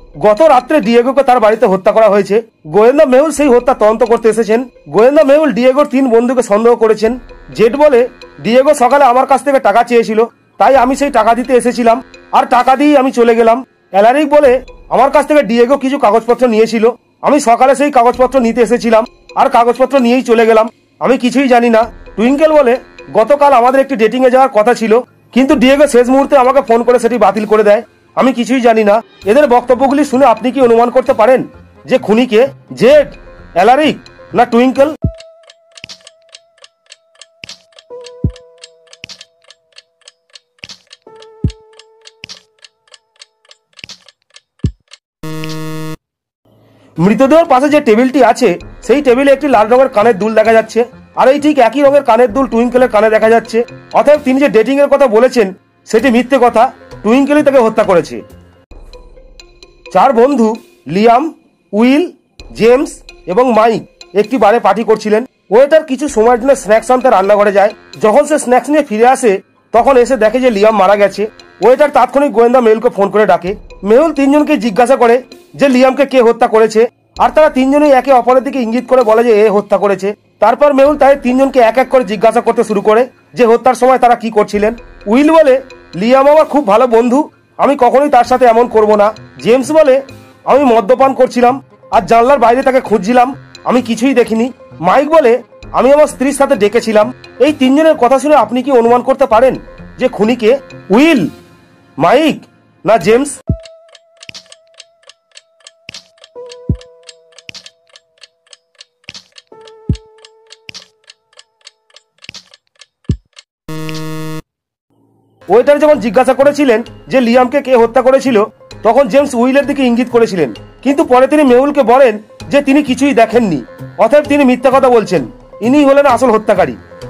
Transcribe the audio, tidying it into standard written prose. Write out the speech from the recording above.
গত রাত্রে ডিয়েগোকে তার বাড়িতে হত্যা করা হয়েছে। গোয়েন্দা মেহুল সেই হত্যা তদন্ত করতে এসেছেন। গোয়েন্দা মেহুল ডিয়েগোর 3 বন্ধুকে সন্দেহ করেছেন। জেড বলে, ডিয়েগো সকালে আমার কাছ থেকে টাকা চেয়েছিল, তাই আমি সেই টাকা দিতে এসেছিলাম, আর টাকা দিয়ে আমি চলে গেলাম। অ্যালারিক বলে, আমার কাছ থেকে ডিয়েগো কিছু কাগজপত্র নিয়েছিল, আমি সকালে সেই কাগজপত্র নিতে এসেছিলাম আর কাগজপত্র নিয়েই চলে গেলাম, আমি কিছুই জানি না। টুইঙ্কেল বলে, গতকাল আমাদের একটি ডেটিং এ যাওয়ার কথা ছিল, কিন্তু ডিয়েগো শেষ মুহূর্তে আমাকে ফোন করে সেটি বাতিল করে দেয়, আমি কিছুই জানি না। এদের বক্তব্যগুলি শুনে আপনি কি অনুমান করতে পারেন যে খুনি কে? জেড, অ্যালারিক না টুইঙ্কেল? মৃতদেহের পাশে যে টেবিলটি আছে সেই টেবিলে একটি লাল রঙের কানের দুল দেখা যাচ্ছে, আর এই ঠিক একই রঙের কানের দুল টুইঙ্কেলের কানে দেখা যাচ্ছে। অতএব তিনি যে ডেটিং এর কথা বলেছেন সেটি মিথ্যে কথা, টুইঙ্কেলই তাকে হত্যা করেছে। 4 বন্ধু লিয়াম, উইল, জেমস এবং মাইক একটি বারে পার্টি করছিলেন। ওয়েটার কিছু সময়ের জন্য স্ন্যাক্স আনতে রান্নাঘরে যায়। যখন সে স্ন্যাক্স নিয়ে ফিরে আসে তখন এসে দেখে যে লিয়াম মারা গেছে। ওয়েটার তাৎক্ষণিক গোয়েন্দা মেহুলকে ফোন করে ডাকে। মেহুল 3 জনকে জিজ্ঞাসা করে যে লিয়ামকে কে হত্যা করেছে, আর তারা 3 জনই একে অপরের দিকে ইঙ্গিত করে বলে যে এ হত্যা করেছে। তারপর মেহুল তাদের 3 জনকে এক এক করে জিজ্ঞাসা করতে শুরু করে যে হত্যার সময় তারা কি করছিলেন। উইল বলে, লিয়াম আমার খুব ভালো বন্ধু, আমি কখনোই তার সাথে এমন করব না। জেমস বলে, আমি মদ্যপান করছিলাম আর জানলার বাইরে তাকে খুঁজছিলাম, আমি কিছুই দেখিনি। মাইক বলে, আমি আমার স্ত্রীর সাথে ডেকেছিলাম। এই 3 জনের কথা শুনে আপনি কি অনুমান করতে পারেন যে খুনিকে? উইল, মাইক না জেমস? ওয়েটার যখন জিজ্ঞাসা করেছিলেন যে লিয়ামকে কে হত্যা করেছিল, তখন জেমস উইলের দিকে ইঙ্গিত করেছিলেন, কিন্তু পরে তিনি মেহুলকে বলেন যে তিনি কিছুই দেখেননি, অতএব তিনি মিথ্যা কথা বলছেন, ইনি হলেন আসল হত্যাকারী।